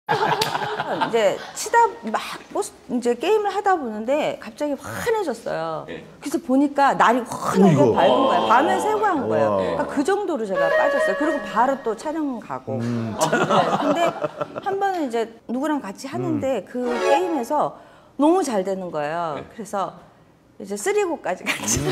이제 치다 막 이제 게임을 하다 보는데 갑자기 환해졌어요. 그래서 보니까 날이 환하게 밝은 거예요. 밤을 새고 한 거예요. 그러니까 그 정도로 제가 빠졌어요. 그리고 바로 또 촬영 가고. 네. 근데 한 번은 이제 누구랑 같이 하는데 그 게임에서 너무 잘 되는 거예요. 그래서 이제 쓰리고까지 같이.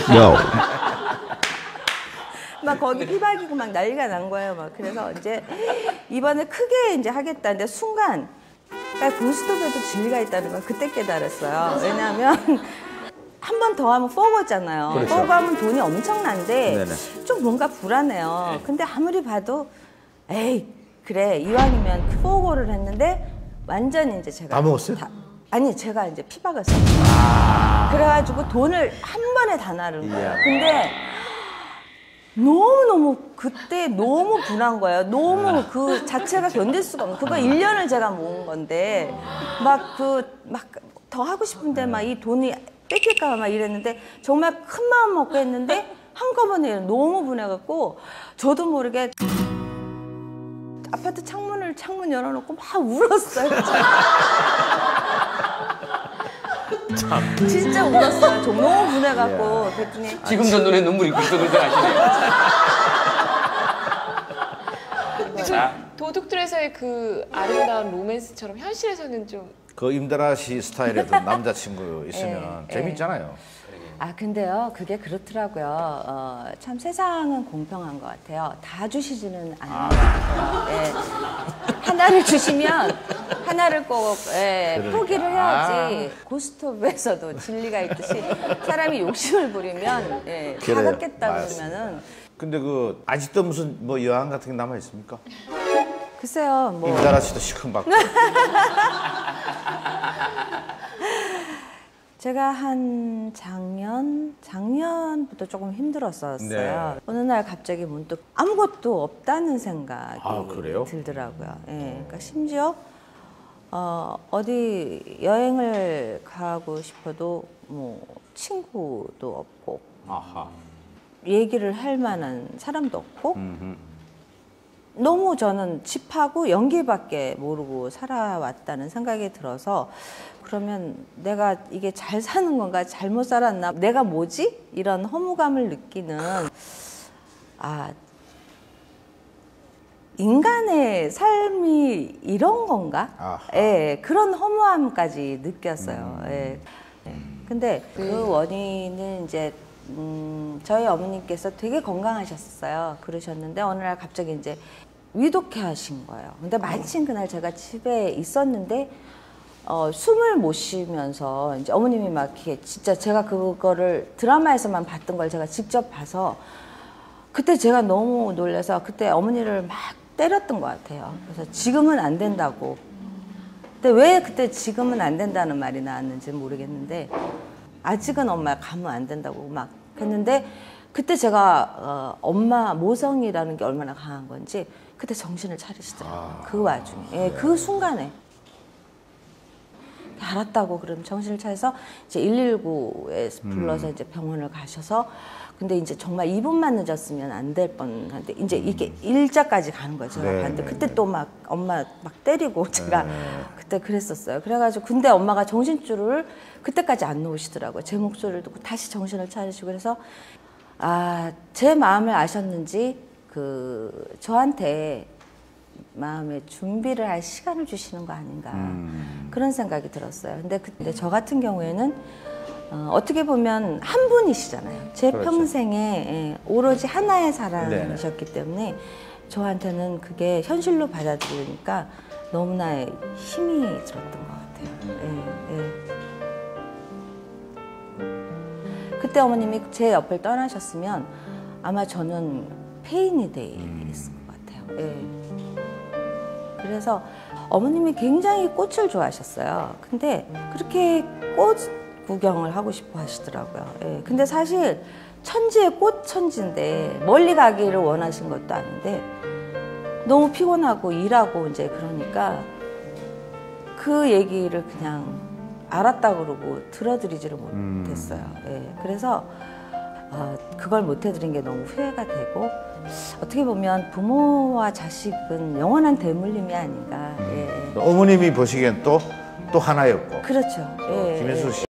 막 거기 피박이고 막 난리가 난 거예요. 막 그래서 이제 이번에 크게 이제 하겠다는데 순간 고스톱에도 진리가 있다는 걸 그때 깨달았어요. 왜냐하면 한 번 더 하면 포거잖아요. 그렇죠. 포거 하면 돈이 엄청난데 네네. 좀 뭔가 불안해요. 근데 아무리 봐도 에이 그래 이왕이면 포거를 했는데 완전히 이제 제가 다 먹었어요? 아니 제가 이제 피박을 썼어요. 그래가지고 돈을 한 번에 다 나른 거예요. 근데 너무너무 그때 너무 분한 거예요. 너무 그 자체가 견딜 수가 없는. 그거 1년을 제가 모은 건데 막 더 하고 싶은데 막 이 돈이 뺏길까 봐 막 이랬는데 정말 큰 마음 먹고 했는데 한꺼번에 너무 분해갖고 저도 모르게 아파트 창문 열어놓고 막 울었어요. 진짜 울었어요. 저 너무 분해갖고 그랬더니 지금도 눈에 눈물이 굴뚝굴뚝 하시네요. 도둑들에서의 그 아름다운 로맨스처럼 현실에서는 좀 그 임다라 씨 스타일의 남자친구 있으면 재밌잖아요. 아 근데요 그게 그렇더라고요. 참 세상은 공평한 것 같아요. 다 주시지는 않는 것 같아요. 하나를 주시면 하나를 꼭 그러니까. 포기를 해야지. 고스톱에서도 진리가 있듯이 사람이 욕심을 부리면 다 갖겠다 그러면은. 근데 그 아직도 무슨 뭐 여한 같은 게 남아 있습니까? 글쎄요 뭐. 임다라 씨도 시큰받고. 제가 한 작년부터 조금 힘들었었어요. 네. 어느 날 갑자기 문득 아무것도 없다는 생각이 들더라고요. 그러니까 심지어 어디 여행을 가고 싶어도 뭐 친구도 없고 얘기를 할 만한 사람도 없고 너무 저는 칩하고 연기밖에 모르고 살아왔다는 생각이 들어서 그러면 내가 이게 잘 사는 건가 잘못 살았나 내가 뭐지? 이런 허무감을 느끼는 인간의 삶이 이런 건가? 그런 허무함까지 느꼈어요. 근데 그 원인은 이제 저희 어머님께서 되게 건강하셨어요. 그러셨는데 어느 날 갑자기 이제 위독해 하신 거예요. 근데 마침 그날 제가 집에 있었는데 숨을 못 쉬면서 이제 어머님이 막 이렇게 진짜 제가 그거를 드라마에서만 봤던 걸 제가 직접 봐서 그때 제가 너무 놀라서 그때 어머니를 막 때렸던 것 같아요. 그래서 지금은 안 된다고. 근데 왜 그때 지금은 안 된다는 말이 나왔는지 모르겠는데 아직은 엄마 가면 안 된다고 막 했는데 그때 제가 엄마 모성이라는 게 얼마나 강한 건지 그때 정신을 차리시더라고요. 그 와중에 그 순간에 알았다고 그럼 정신을 차려서 이제 119에 불러서 이제 병원을 가셔서 근데 이제 정말 2분만 늦었으면 안 될 뻔한데 이제 이게 일자까지 가는 거예요. 제가 봤는데 그때 또 막 엄마 막 때리고 제가 그때 그랬었어요. 그래가지고 근데 엄마가 정신줄을 그때까지 안 놓으시더라고요. 제 목소리를 듣고 다시 정신을 차리시고 그래서 제 마음을 아셨는지 저한테 마음의 준비를 할 시간을 주시는 거 아닌가 그런 생각이 들었어요. 근데 저 같은 경우에는 어떻게 보면 한 분이시잖아요. 제 그렇죠. 평생에 오로지 하나의 사람이셨기 때문에 저한테는 그게 현실로 받아들이니까 너무나 힘이 들었던 것 같아요. 그때 어머님이 제 옆을 떠나셨으면 아마 저는 폐인이 돼 있을 것 같아요. 그래서 어머님이 굉장히 꽃을 좋아하셨어요. 근데 그렇게 꽃 구경을 하고 싶어 하시더라고요. 근데 사실 천지의 꽃 천지인데 멀리 가기를 원하신 것도 아닌데 너무 피곤하고 일하고 이제 그러니까 그 얘기를 그냥 알았다 그러고 들어드리지를 못했어요. 그래서 그걸 못 해드린 게 너무 후회가 되고 어떻게 보면 부모와 자식은 영원한 대물림이 아닌가. 예. 어머님이 보시기엔 또 하나였고. 그렇죠. 예, 김혜수 예. 씨